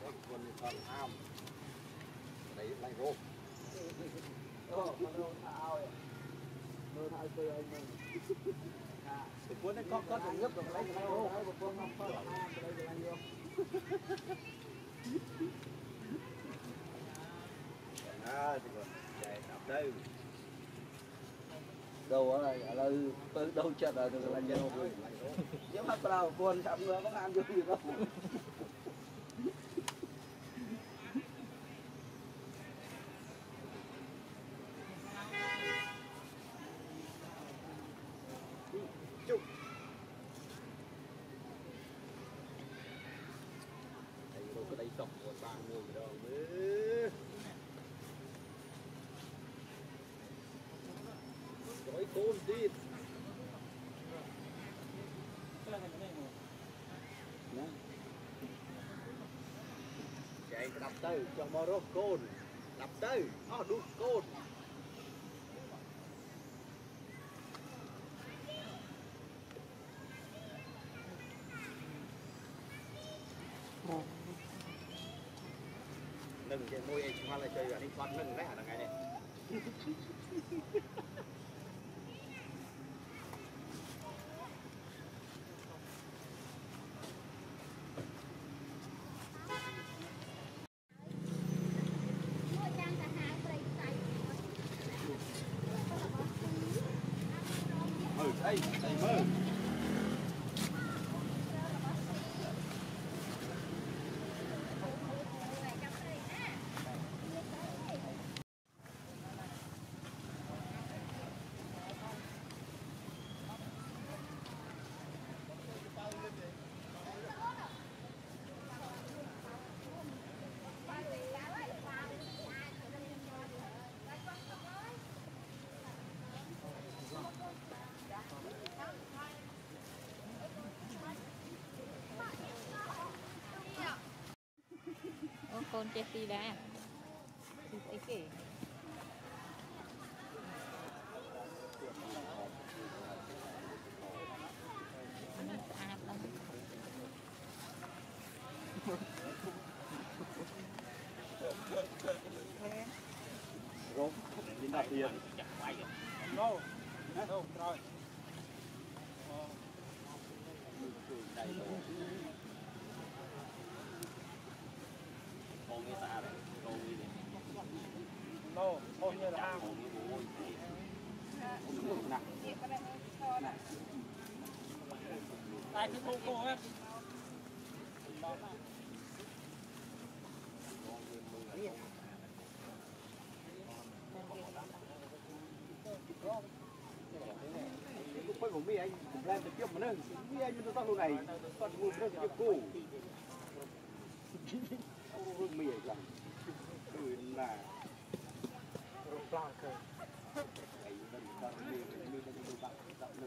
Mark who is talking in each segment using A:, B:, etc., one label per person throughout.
A: คนcòn am đấy lại vô cái cuốn đấy có thằng nước rồi lấy cái vô à thì còn chạy đạp đây đâu ở đây đâu chết rồi được là nhau rồi nếu mà vào buồn chậm nữa có ăn được gì đâu chụp đây đâu có đây sọc của ba người đâu nữa nói côn đi chạy đập tới cho mò rô côn đập tới đút côn nâng cái môi anh hoa lại chơi rồi đi con nâng đấy hả là ngày này đây mơ
B: con chết đi đã thì thấy kể nó sạch lắm
A: rốt đi đặt tiền đâu đâu rồi đây con nghe ta đấy con đi đi đâu con như là nặng đây cái cô ấy cũng phải của mi anh cũng lên tiếp mà nữa mi anh như tao lúc này còn vui nữa tiếp cô hương mì là từ là plan cơ ấy mình đang mì đang đi bạn tạo lực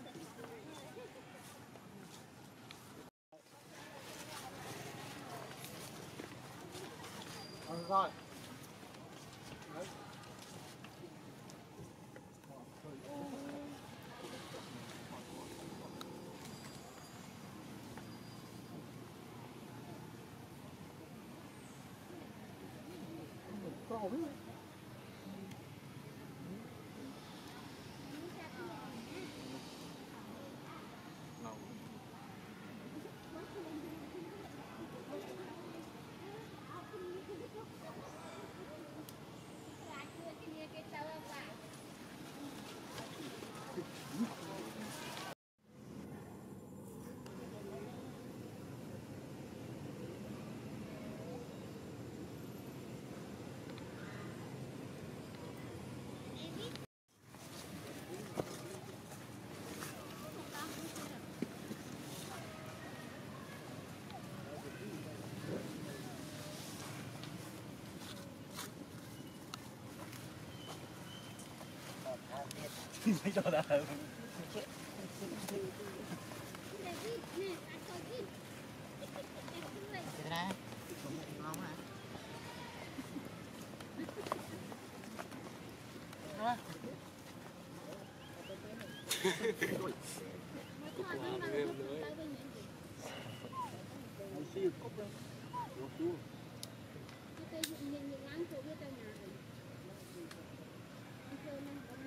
A: rồi không mấy chỗ đó cái đó ngon hả Rốt chuông.
C: Cái tay nhìn láng chỗ cái tay nhà này. Anh chơi nó